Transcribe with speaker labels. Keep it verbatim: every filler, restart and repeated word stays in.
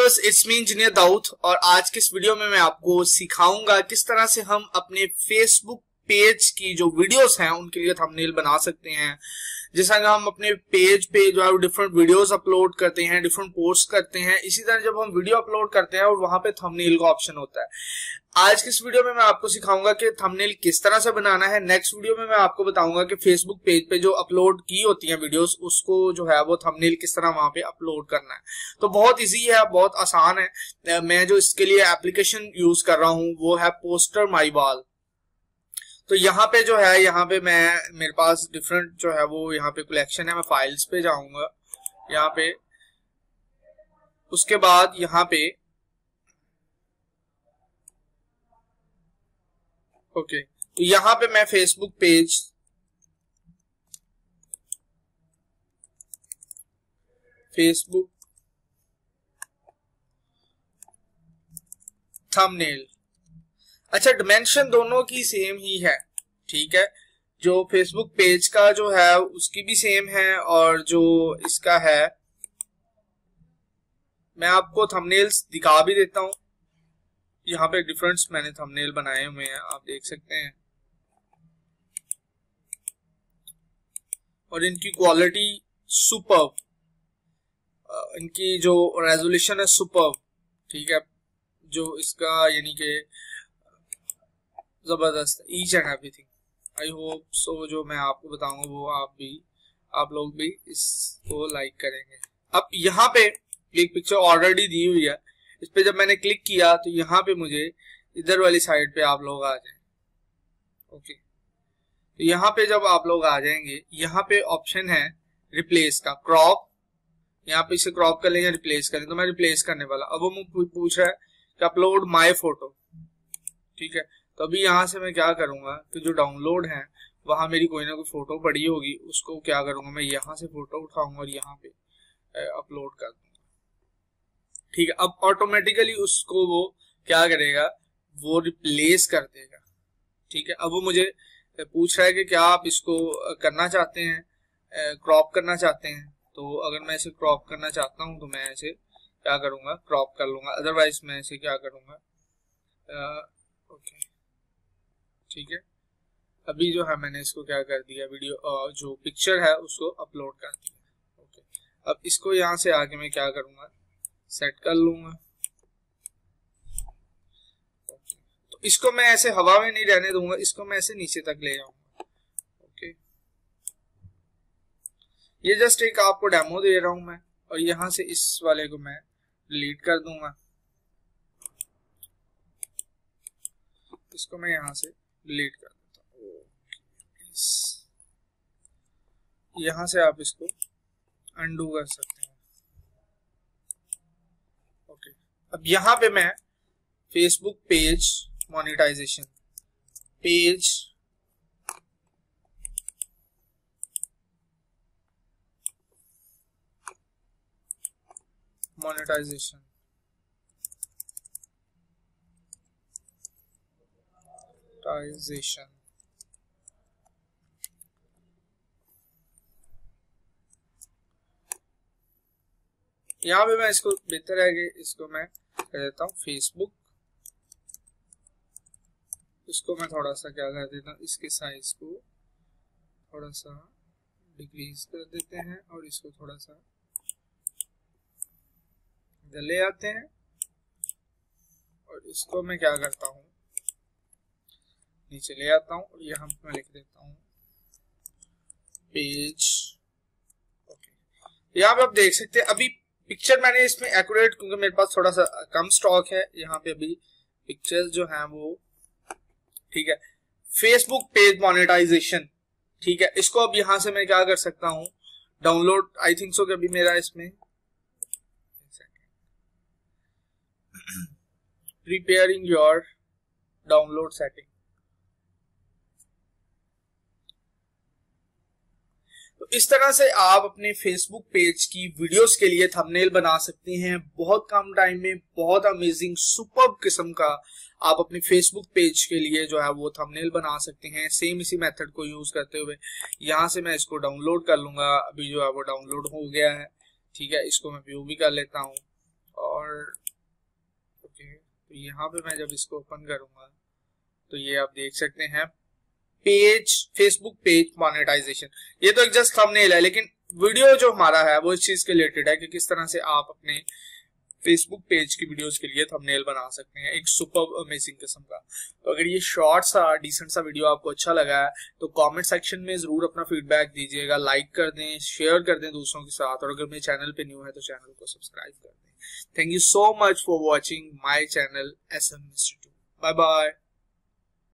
Speaker 1: Viewers, it's me engineer Daud और आज के इस वीडियो में मैं आपको सिखाऊंगा किस तरह से हम अपने फेसबुक पेज की जो वीडियोस हैं उनके लिए थंबनेल बना सकते हैं। जैसा कि हम अपने पेज पे जो है डिफरेंट वीडियोस अपलोड करते हैं, डिफरेंट पोस्ट करते हैं, इसी तरह जब हम वीडियो अपलोड करते हैं और वहां पे थंबनेल का ऑप्शन होता है। आज के इस वीडियो में मैं आपको सिखाऊंगा कि थंबनेल किस तरह से बनाना है। नेक्स्ट वीडियो में मैं आपको बताऊंगा कि फेसबुक पेज पे जो अपलोड की होती हैं वीडियोस, उसको जो है वो थंबनेल किस तरह वहां पे अपलोड करना है। तो बहुत इजी है, बहुत आसान है। मैं जो इसके लिए एप्लीकेशन यूज कर रहा हूँ वो है पोस्टर माई वॉल। तो यहाँ पे जो है, यहाँ पे मैं मेरे पास डिफरेंट जो है वो यहाँ पे कलेक्शन है। मैं फाइल्स पे जाऊंगा, यहाँ पे उसके बाद यहाँ पे ओके okay. तो यहाँ पे मैं फेसबुक पेज फेसबुक थंबनेल, अच्छा डिमेंशन दोनों की सेम ही है, ठीक है। जो फेसबुक पेज का जो है उसकी भी सेम है और जो इसका है, मैं आपको थंबनेल्स दिखा भी देता हूं। यहाँ पे डिफरेंट मैंने थंबनेल बनाए हुए हैं, आप देख सकते हैं, और इनकी क्वालिटी सुपर्ब, इनकी जो रेजोल्यूशन है सुपर्ब, ठीक है। जो इसका यानी कि जबरदस्त, each and everything. I hope so जो मैं आपको बताऊंगा वो आप भी आप लोग भी इसको लाइक करेंगे। अब यहाँ पे एक पिक्चर ऑलरेडी दी हुई है, इस पे जब मैंने क्लिक किया तो यहाँ पे मुझे इधर वाली साइड पे आप लोग आ जाए। ओके, तो यहाँ पे जब आप लोग आ जाएंगे, यहाँ पे ऑप्शन है रिप्लेस का, क्रॉप। यहाँ पे इसे क्रॉप कर लें या रिप्लेस करें, तो मैं रिप्लेस करने वाला। अब वो पूछ रहा है कि अपलोड माय फोटो, ठीक है। तो अभी यहाँ से मैं क्या करूंगा कि जो डाउनलोड है वहां मेरी कोई ना कोई फोटो पड़ी होगी, उसको क्या करूंगा, मैं यहाँ से फोटो उठाऊंगा और यहाँ पे अपलोड कर दूंगा, ठीक है। अब ऑटोमेटिकली उसको वो क्या करेगा, वो रिप्लेस कर देगा, ठीक है। अब वो मुझे पूछ रहा है कि क्या आप इसको करना चाहते हैं, क्रॉप करना चाहते हैं। तो अगर मैं इसे क्रॉप करना चाहता हूं तो मैं इसे क्या करूंगा, क्रॉप कर लूंगा। अदरवाइज मैं इसे क्या करूंगा, ओके, ठीक है। अभी जो है मैंने इसको क्या कर दिया, वीडियो जो पिक्चर है उसको अपलोड कर दिया। ओके, अब इसको यहाँ से आगे मैं क्या करूंगा, सेट कर लूंगा। तो इसको मैं ऐसे हवा में नहीं रहने दूंगा, इसको मैं ऐसे नीचे तक ले जाऊंगा। ओके, ये जस्ट एक आपको डेमो दे रहा हूं मैं, और यहां से इस वाले को मैं डिलीट कर दूंगा। इसको मैं यहां से डिलीट कर देता हूं। यहां से आप इसको अनडू कर सकते हैं। ओके, अब यहां पे मैं Facebook page monetisation, page monetisation monetisation यहाँ पे मैं इसको बेहतर है कि इसको मैं कर देता हूँ फेसबुक। इसको मैं थोड़ा सा क्या कर देता हूँ, इसके साइज को थोड़ा सा डिक्रीज कर देते हैं और इसको थोड़ा सा इधर ले आते हैं, और इसको मैं क्या करता हूँ, नीचे ले आता हूँ और यहाँ पे मैं लिख देता हूँ पेज। ओके, यहाँ पे आप देख सकते हैं अभी पिक्चर मैंने इसमें एक्यूरेट, क्योंकि मेरे पास थोड़ा सा कम स्टॉक है, यहाँ पे अभी पिक्चर्स जो हैं वो, ठीक है। फेसबुक पेज मोनेटाइजेशन, ठीक है। इसको अब यहां से मैं क्या कर सकता हूं, डाउनलोड, आई थिंक सो कि अभी मेरा इसमें प्रिपेयरिंग योर डाउनलोड सेटिंग। तो इस तरह से आप अपने फेसबुक पेज की वीडियोस के लिए थंबनेल बना सकते हैं बहुत कम टाइम में। बहुत अमेजिंग सुपर्ब किस्म का आप अपने फेसबुक पेज के लिए जो है वो थंबनेल बना सकते हैं, सेम इसी मेथड को यूज करते हुए। यहां से मैं इसको डाउनलोड कर लूंगा, अभी जो है वो डाउनलोड हो गया है, ठीक है। इसको मैं व्यू भी कर लेता हूँ, और ओके, तो यहाँ पे मैं जब इसको ओपन करूंगा तो ये आप देख सकते हैं पेज, फेसबुक पेज मोनेटाइजेशन। ये तो एक जस्ट थंबनेल है, लेकिन वीडियो जो हमारा है वो इस चीज के रिलेटेड है कि किस तरह से आप अपने फेसबुक पेज की वीडियोस के लिए थंबनेल बना सकते हैं एक सुपर अमेजिंग किस्म का। तो अगर ये शॉर्ट सा डिसेंट सा वीडियो आपको अच्छा लगा है तो कमेंट सेक्शन में जरूर अपना फीडबैक दीजिएगा, लाइक कर दें, शेयर कर दें दूसरों के साथ, और अगर मेरे चैनल पे न्यू है तो चैनल को सब्सक्राइब कर दें। Thank you so much for watching my channel S M Institute. Bye bye.